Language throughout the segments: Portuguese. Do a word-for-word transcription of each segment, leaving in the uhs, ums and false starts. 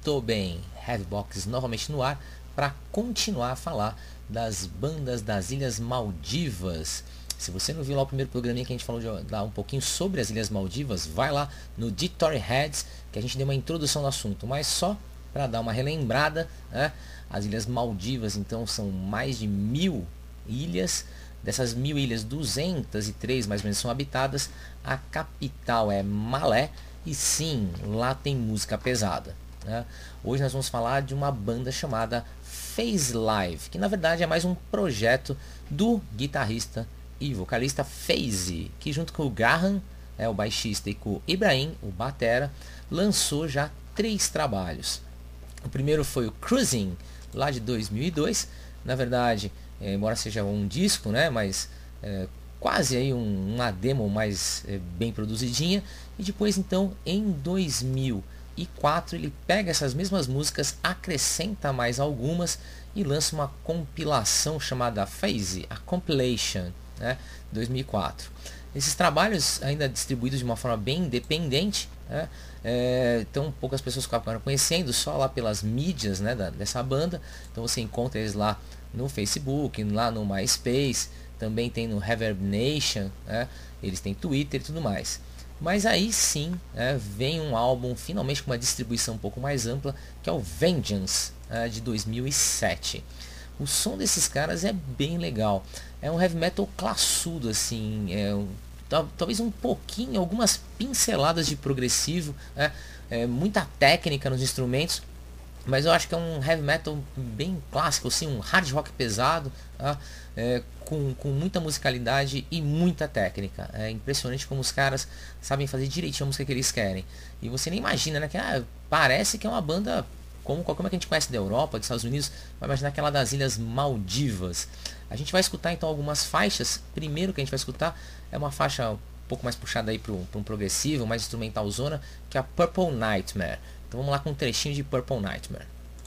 Muito bem, Heavybox novamente no ar para continuar a falar das bandas das Ilhas Maldivas. Se você não viu lá o primeiro programinha que a gente falou de, lá um pouquinho sobre as Ilhas Maldivas, vai lá no Detour Heads, que a gente deu uma introdução no assunto, mas só para dar uma relembrada, né? As Ilhas Maldivas então são mais de mil ilhas. Dessas mil ilhas, duzentas e três mais ou menos são habitadas. A capital é Malé e sim, lá tem música pesada, né? Hoje nós vamos falar de uma banda chamada Phase Live, que na verdade é mais um projeto do guitarrista e vocalista Phase, que junto com o Graham, é o baixista, e com o Ibrahim, o batera, lançou já três trabalhos. O primeiro foi o Cruising, lá de dois mil e dois. Na verdade, é, embora seja um disco, né, mas é, quase aí um, uma demo mais é, bem produzidinha. E depois então em dois mil e quatro ele pega essas mesmas músicas, acrescenta mais algumas e lança uma compilação chamada Phase, a Compilation, né, dois mil e quatro. Esses trabalhos ainda distribuídos de uma forma bem independente, né, é, então poucas pessoas ficaram conhecendo só lá pelas mídias, né, da, dessa banda. Então você encontra eles lá no Facebook, lá no MySpace, também tem no Reverb Nation, né, eles têm Twitter e tudo mais. Mas aí sim, né, vem um álbum finalmente com uma distribuição um pouco mais ampla, que é o Vengeance, né, de dois mil e sete. O som desses caras é bem legal. É um heavy metal classudo, assim, é um, tal, talvez um pouquinho, algumas pinceladas de progressivo, né, é, muita técnica nos instrumentos, mas eu acho que é um heavy metal bem clássico, assim, um hard rock pesado, tá? É, com, com muita musicalidade e muita técnica. É impressionante como os caras sabem fazer direitinho a música que eles querem. E você nem imagina, né? Que ah, parece que é uma banda como qualquer uma que a gente conhece da Europa, dos Estados Unidos, vai imaginar aquela das Ilhas Maldivas. A gente vai escutar então algumas faixas. Primeiro que a gente vai escutar é uma faixa um pouco mais puxada aí para um progressivo, mais instrumental zona, que é a Purple Nightmare. Então vamos lá com um trechinho de Purple Nightmare.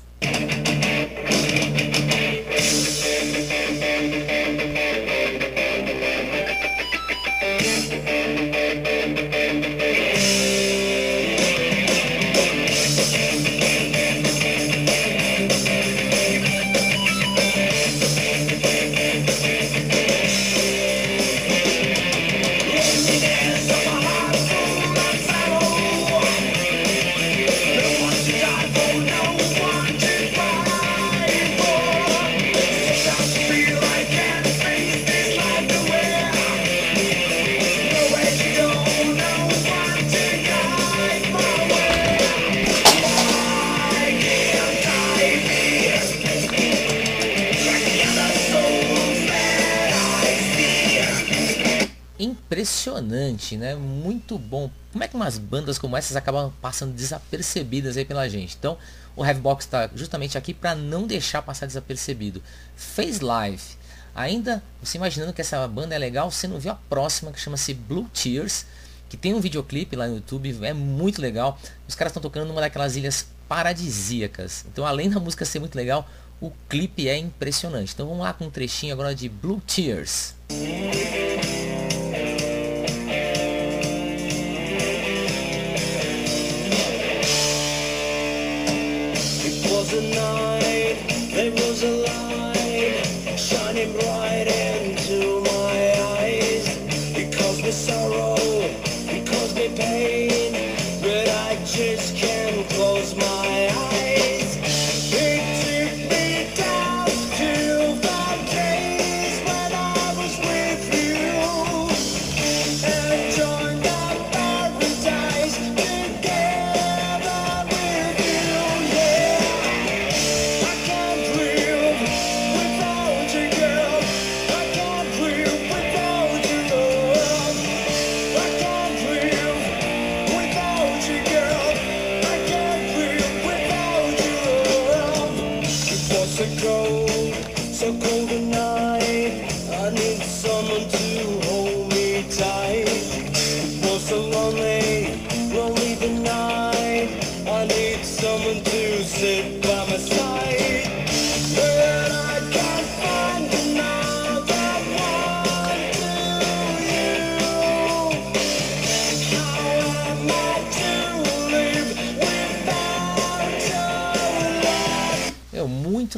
Impressionante, né? Muito bom. Como é que umas bandas como essas acabam passando desapercebidas aí pela gente? Então, o Heavybox está justamente aqui para não deixar passar desapercebido. Phase Live. Ainda, você imaginando que essa banda é legal, você não viu a próxima, que chama-se Blue Tears, que tem um videoclipe lá no YouTube, é muito legal. Os caras estão tocando numa daquelas ilhas paradisíacas. Então, além da música ser muito legal, o clipe é impressionante. Então, vamos lá com um trechinho agora de Blue Tears.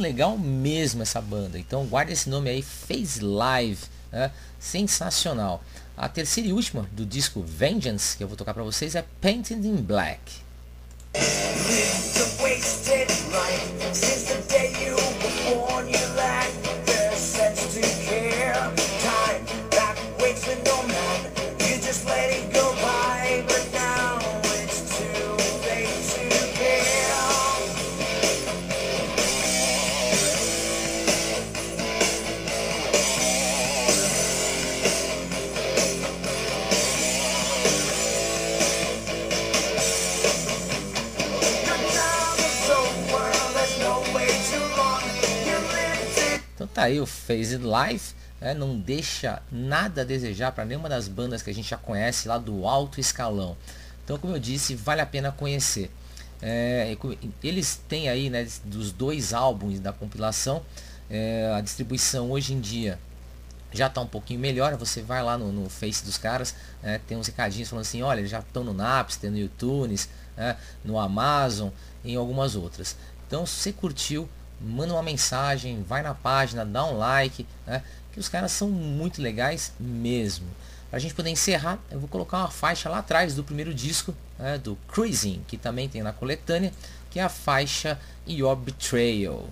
legal mesmo essa banda. Então guarde esse nome aí, Phase Live, né? Sensacional. A terceira e última do disco Vengeance que eu vou tocar para vocês é Painted in Black. Então tá aí o Phase Live, né? Não deixa nada a desejar para nenhuma das bandas que a gente já conhece lá do alto escalão. Então, como eu disse, vale a pena conhecer. É, eles têm aí, né, dos dois álbuns da compilação, é, a distribuição hoje em dia já está um pouquinho melhor. Você vai lá no, no Face dos caras, é, tem uns recadinhos falando assim, olha, eles já estão no Napster, no iTunes, é, no Amazon e em algumas outras. Então, se você curtiu, manda uma mensagem, vai na página, dá um like, né, que os caras são muito legais mesmo. Para a gente poder encerrar, eu vou colocar uma faixa lá atrás do primeiro disco, né, do Cruising, que também tem na coletânea, que é a faixa Your Betrayal.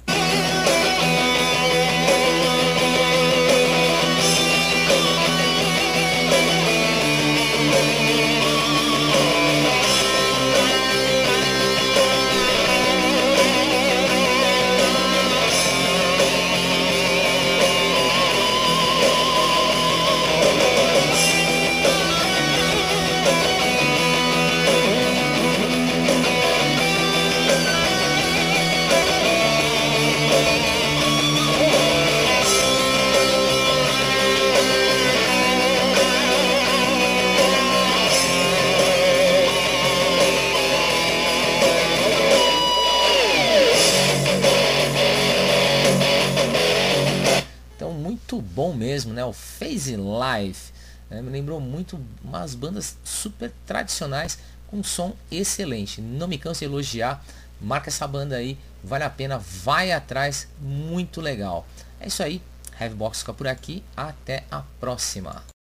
Muito bom mesmo, né? O Phase Live, né? Me lembrou muito umas bandas super tradicionais com som excelente. Não me canso de elogiar, marca essa banda aí, vale a pena, vai atrás, muito legal. É isso aí, Heavybox fica por aqui, até a próxima.